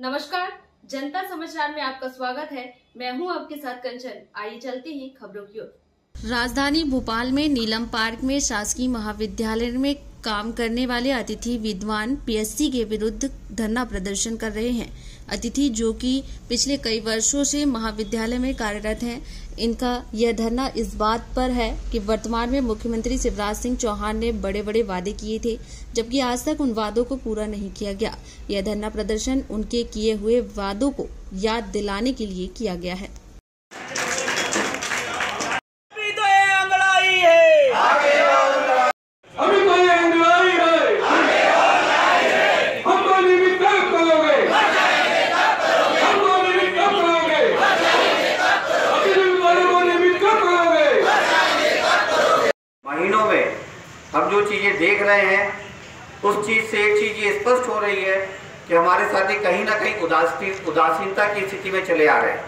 नमस्कार, जनता समाचार में आपका स्वागत है। मैं हूं आपके साथ कंचन। आइए चलते हैं खबरों की ओर। राजधानी भोपाल में नीलम पार्क में शासकीय महाविद्यालय में काम करने वाले अतिथि विद्वान पीएससी के विरुद्ध धरना प्रदर्शन कर रहे हैं। अतिथि जो कि पिछले कई वर्षों से महाविद्यालय में कार्यरत हैं, इनका यह धरना इस बात पर है कि वर्तमान में मुख्यमंत्री शिवराज सिंह चौहान ने बड़े बड़े वादे किए थे, जबकि आज तक उन वादों को पूरा नहीं किया गया। यह धरना प्रदर्शन उनके किए हुए वादों को याद दिलाने के लिए किया गया है। महीनों में हम जो चीजें देख रहे हैं, उस चीज से एक चीज ये स्पष्ट हो रही है कि हमारे साथी कहीं ना कहीं उदासीनता की स्थिति में चले आ रहे हैं।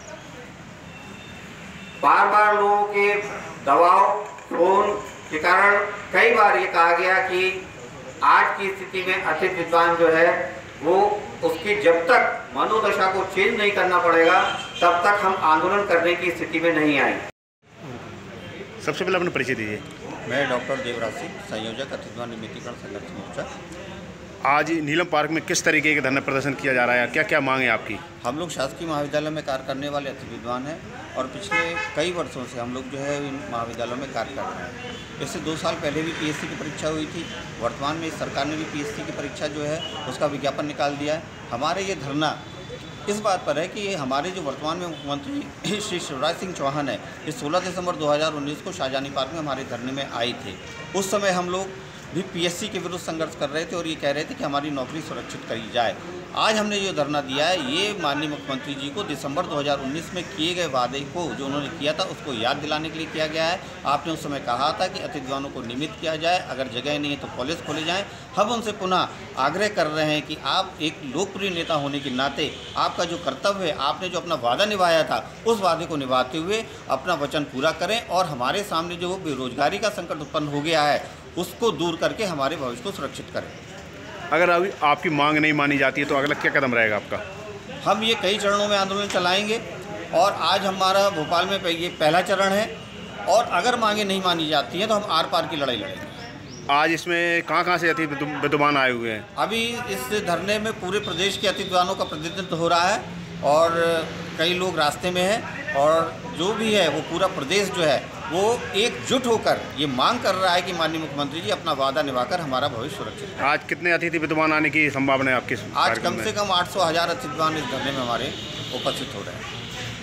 बार बार लोगों के दबाव फोन के कारण कई बार ये कहा गया कि आज की स्थिति में अतिथि विद्वान जो है वो उसकी जब तक मनोदशा को चेंज नहीं करना पड़ेगा तब तक हम आंदोलन करने की स्थिति में नहीं आए। सबसे पहले अपना परिचय दीजिए। मैं डॉक्टर देवराज सिंह, संयोजक अतिथि विद्वान निमित्तीकरण संघर्ष मोर्चा। आज नीलम पार्क में किस तरीके का धरना प्रदर्शन किया जा रहा है, क्या क्या मांग है आपकी? हम लोग शासकीय महाविद्यालय में कार्य करने वाले अतिथि विद्वान हैं और पिछले कई वर्षों से हम लोग जो है इन महाविद्यालयों में कार्य कर रहे हैं। इससे 2 साल पहले भी पीएससी की परीक्षा हुई थी। वर्तमान में सरकार ने भी पीएससी की परीक्षा जो है उसका विज्ञापन निकाल दिया है। हमारे ये धरना इस बात पर है कि हमारे जो वर्तमान में मुख्यमंत्री श्री शिवराज सिंह चौहान है, इस 16 दिसंबर 2019 को शाहजहानी पार्क में हमारे धरने में आए थे। उस समय हम लोग भी पीएससी के विरुद्ध संघर्ष कर रहे थे और ये कह रहे थे कि हमारी नौकरी सुरक्षित करी जाए। आज हमने जो धरना दिया है, ये माननीय मुख्यमंत्री जी को दिसंबर 2019 में किए गए वादे को जो उन्होंने किया था उसको याद दिलाने के लिए किया गया है। आपने उस समय कहा था कि अतिथि विद्वानों को नियमित किया जाए, अगर जगह नहीं है तो कॉलेज खोले जाएँ। हम उनसे पुनः आग्रह कर रहे हैं कि आप एक लोकप्रिय नेता होने के नाते आपका जो कर्तव्य है, आपने जो अपना वादा निभाया था, उस वादे को निभाते हुए अपना वचन पूरा करें और हमारे सामने जो बेरोजगारी का संकट उत्पन्न हो गया है उसको दूर करके हमारे भविष्य को सुरक्षित करें। अगर अभी आपकी मांग नहीं मानी जाती है तो अगला क्या कदम रहेगा आपका? हम ये कई चरणों में आंदोलन चलाएंगे और आज हमारा भोपाल में ये पहला चरण है और अगर मांगे नहीं मानी जाती हैं तो हम आर पार की लड़ाई लड़ेंगे। आज इसमें कहाँ से अतिथि विद्वान आए हुए हैं? अभी इस धरने में पूरे प्रदेश के अतिथि विद्वानों का प्रतिनिधित्व हो रहा है और कई लोग रास्ते में हैं और जो भी है वो पूरा प्रदेश जो है वो एकजुट होकर ये मांग कर रहा है कि माननीय मुख्यमंत्री जी अपना वादा निभाकर हमारा भविष्य सुरक्षित करें। आज कितने अतिथि विद्वान आने की संभावना है आपकी? आज कम से कम 800,000 अतिथि विद्वान इस धरने में हमारे उपस्थित हो रहे हैं।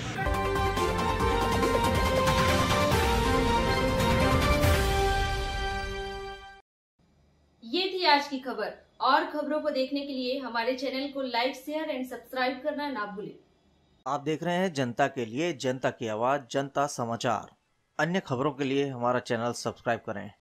ये थी आज की खबर। और खबरों को देखने के लिए हमारे चैनल को लाइक, शेयर एंड सब्सक्राइब करना ना भूलें। आप देख रहे हैं जनता के लिए, जनता की आवाज, जनता समाचार। अन्य खबरों के लिए हमारा चैनल सब्सक्राइब करें।